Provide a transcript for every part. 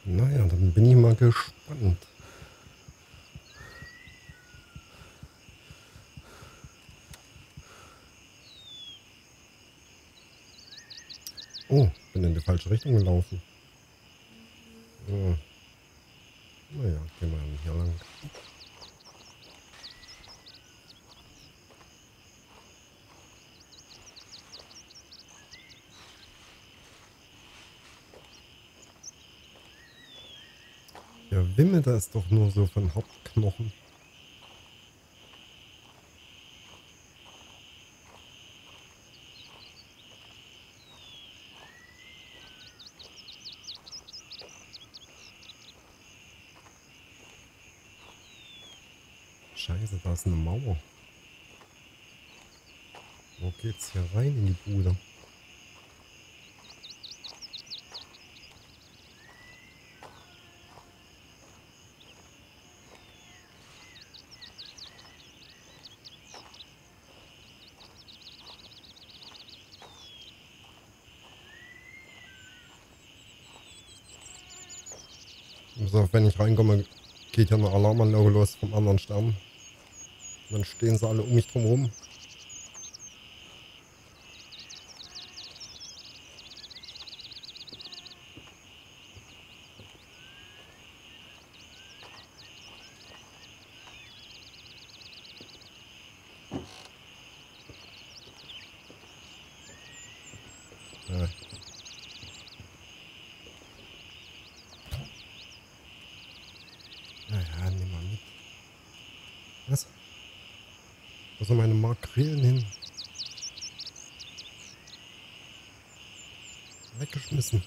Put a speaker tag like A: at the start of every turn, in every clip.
A: Naja, dann bin ich mal gespannt. Oh, bin in die falsche Richtung gelaufen. Oh. Naja, gehen wir hier lang. Der wimmelt da ist doch nur so von Hauptknochen. Scheiße, da ist eine Mauer. Wo geht's hier rein in die Bude? So, wenn ich reinkomme, geht ja eine Alarmanlage los vom anderen Stern. Dann stehen sie alle um mich drum rum. Ja. Naja, nimm mal mit. Was? Wo sind meine Makrelen hin? Weggeschmissen.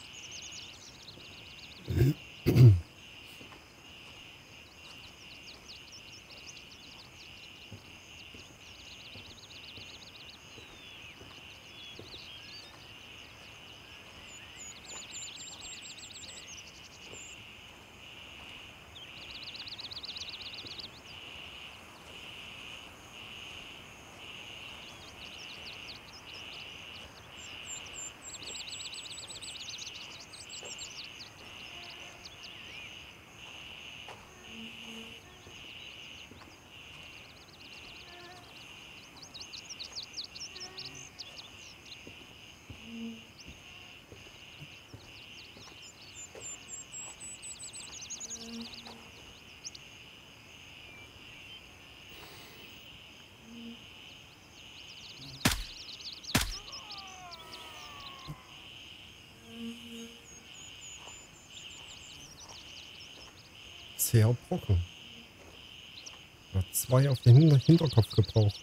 A: Sehr Brocken. Hat 2 auf den Hinterkopf gebraucht.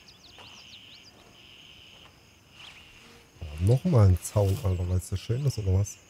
A: Oh, nochmal ein Zaun, Alter, weil es so schön ist, oder was?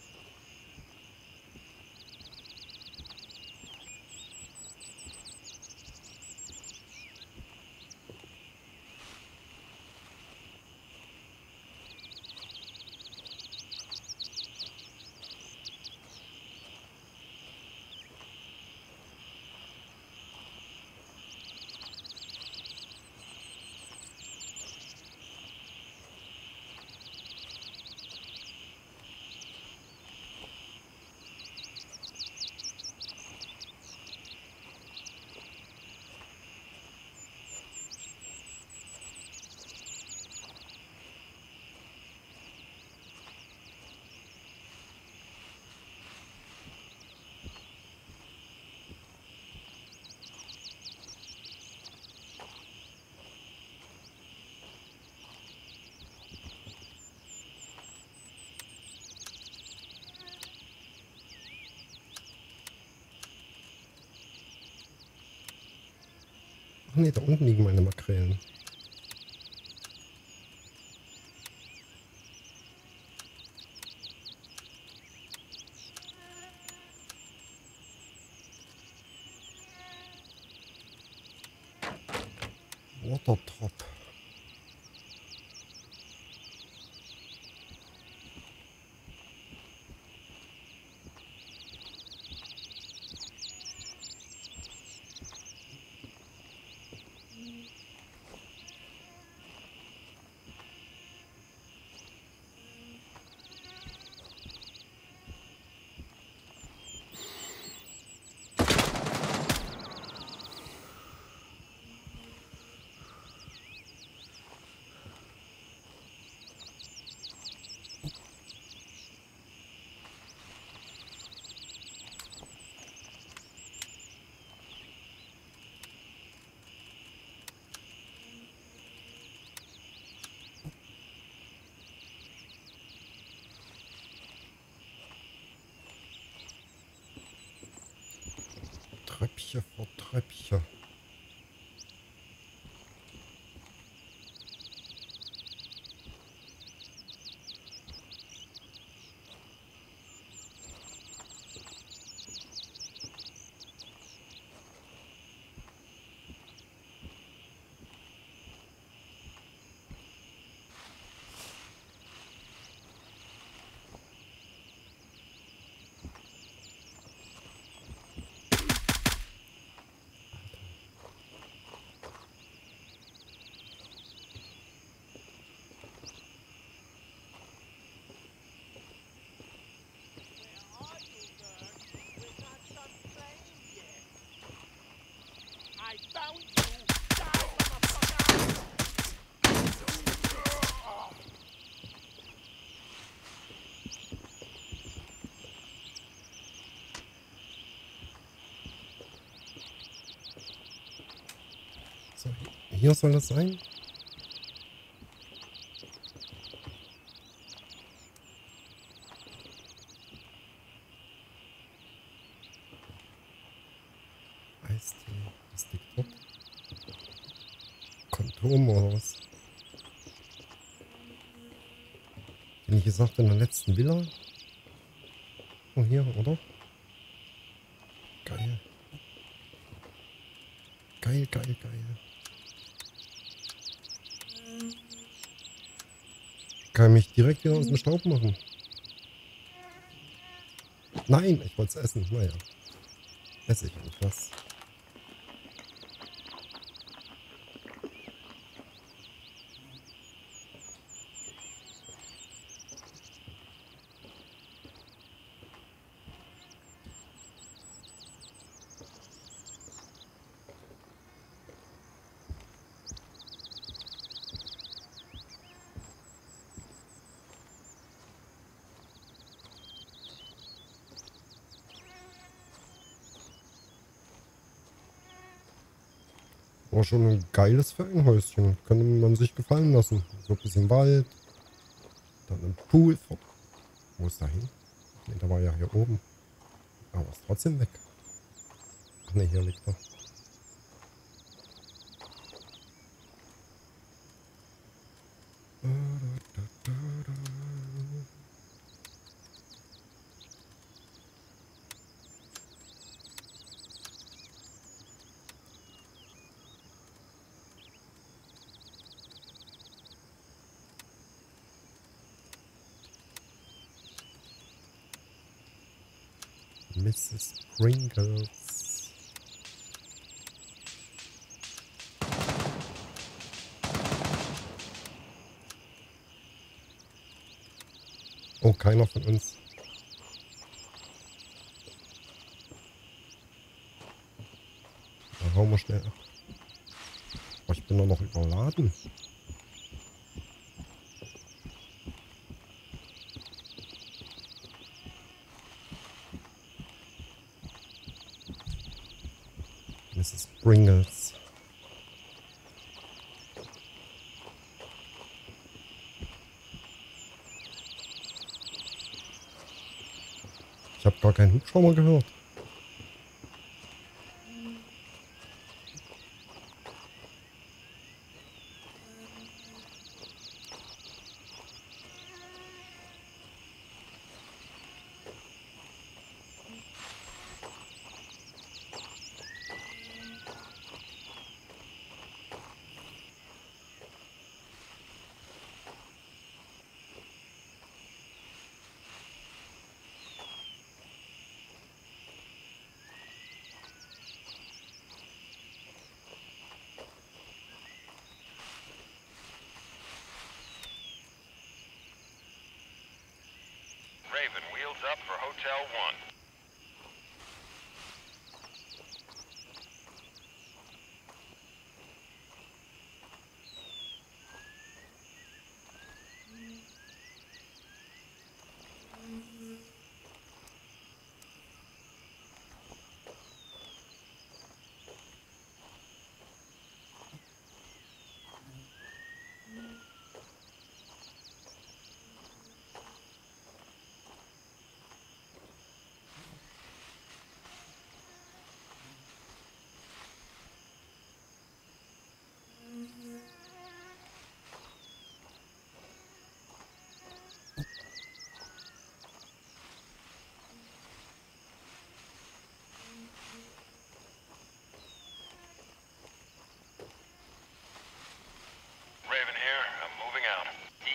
A: Ach nee, da unten liegen meine Makrelen. Watertop. Treppchen vor Treppchen. So, hier soll das sein. Eistee. Was liegt dort? Kondom oder was? Bin ich gesagt in der letzten Villa? Oh, hier, oder? Geil. Geil, geil, geil. Kann mich direkt wieder aus dem Staub machen. Nein, ich wollte es essen. Naja. Esse ich etwas. War schon ein geiles Ferienhäuschen. Könnte man sich gefallen lassen. So ein bisschen Wald. Dann ein Pool. Wo ist da hin? Ne, da war ja hier oben. Aber ist trotzdem weg. Ach ne, hier liegt er. Mrs. Pringles. Oh, keiner von uns. Da hauen wir schnell ab. Oh, ich bin doch noch überladen. Mrs. Pringles. Ich habe gar keinen Hubschrauber gehört.
B: Raven, wheels up for Hotel 1.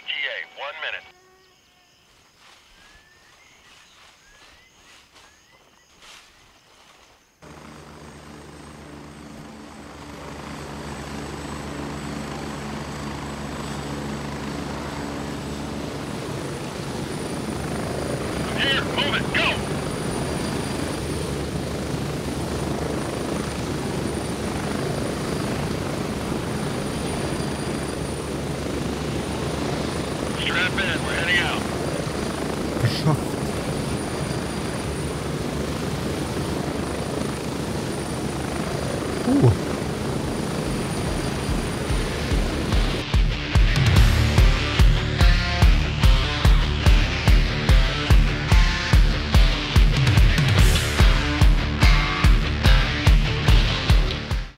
B: ETA, 1 minute. Here, move it, go! Strap in, we're heading out.
A: Geschafft.